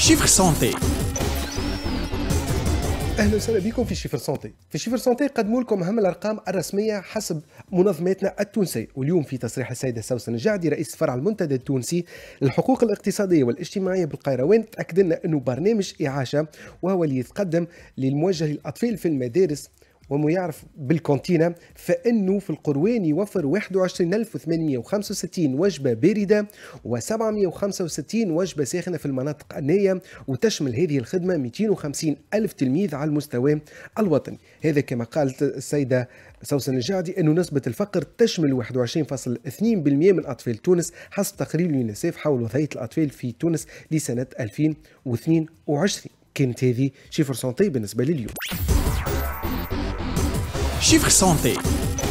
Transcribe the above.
شيفر سانتي. اهلا وسهلا بكم في شيفر سانتي. في شيفر سانتي قدموا لكم اهم الارقام الرسميه حسب منظمتنا التونسيه، واليوم في تصريح السيده سوسن الجعدي رئيس فرع المنتدى التونسي للحقوق الاقتصاديه والاجتماعيه بالقيروان تاكد لنا انه برنامج اعاشه وهو اللي يتقدم للموجه للاطفال في المدارس وما يعرف بالكونتينا، فانه في القروان يوفر 21865 وجبه بارده و765 وجبه ساخنه في المناطق النائيه، وتشمل هذه الخدمه 250 الف تلميذ على المستوى الوطني. هذا كما قالت السيده سوسن الجعدي انه نسبه الفقر تشمل 21.2% من اطفال تونس حسب تقرير اليونيسيف حول وضعيه الاطفال في تونس لسنه 2022. كانت هذه شيفر سانتي بالنسبه لليوم. شيفر سانتي.